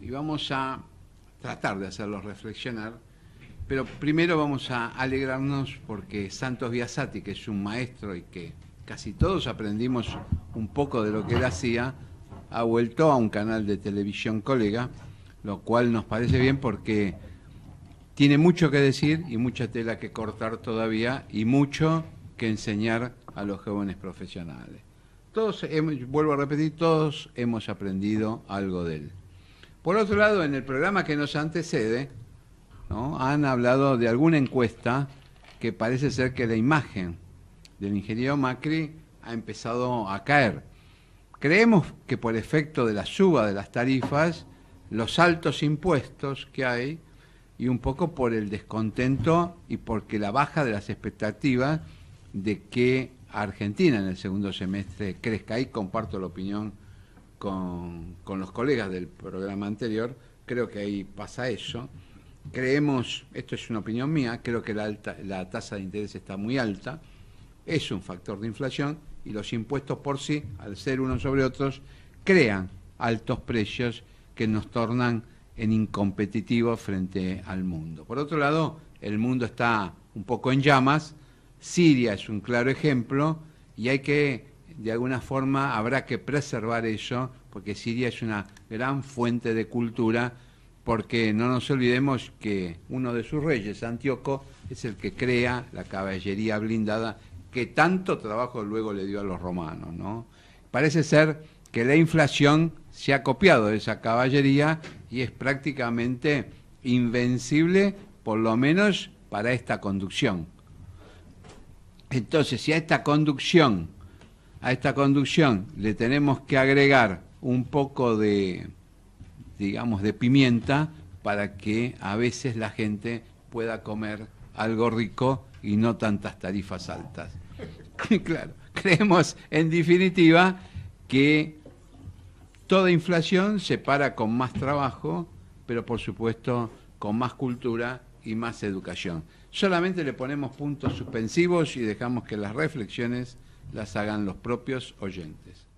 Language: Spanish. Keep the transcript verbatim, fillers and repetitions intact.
y vamos a tratar de hacerlos reflexionar, pero primero vamos a alegrarnos porque Santos Biasati, que es un maestro y que casi todos aprendimos un poco de lo que él hacía, ha vuelto a un canal de televisión colega, lo cual nos parece bien porque tiene mucho que decir y mucha tela que cortar todavía y mucho que enseñar a los jóvenes profesionales. Todos, hemos, vuelvo a repetir, todos hemos aprendido algo de él. Por otro lado, en el programa que nos antecede, ¿no?, han hablado de alguna encuesta que parece ser que la imagen del ingeniero Macri ha empezado a caer. Creemos que por efecto de la suba de las tarifas, los altos impuestos que hay y un poco por el descontento y porque la baja de las expectativas de que Argentina en el segundo semestre crezca. Ahí comparto la opinión con, con los colegas del programa anterior, creo que ahí pasa eso. Creemos, esto es una opinión mía, creo que la, alta, la tasa de interés está muy alta, es un factor de inflación y los impuestos por sí, al ser unos sobre otros, crean altos precios que nos tornan en incompetitivos frente al mundo. Por otro lado, el mundo está un poco en llamas, Siria es un claro ejemplo y hay que, de alguna forma, habrá que preservar eso, porque Siria es una gran fuente de cultura, porque no nos olvidemos que uno de sus reyes, Antíoco, es el que crea la caballería blindada que tanto trabajo luego le dio a los romanos, ¿no? Parece ser que la inflación se ha copiado de esa caballería y es prácticamente invencible, por lo menos para esta conducción. Entonces, si a esta conducción, a esta conducción le tenemos que agregar un poco de, digamos, de pimienta para que a veces la gente pueda comer algo rico y no tantas tarifas altas. Claro, creemos en definitiva que toda inflación se para con más trabajo, pero por supuesto con más cultura y más educación. Solamente le ponemos puntos suspensivos y dejamos que las reflexiones las hagan los propios oyentes.